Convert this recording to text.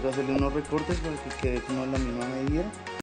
toca hacerle unos recortes para que quede como a la misma medida.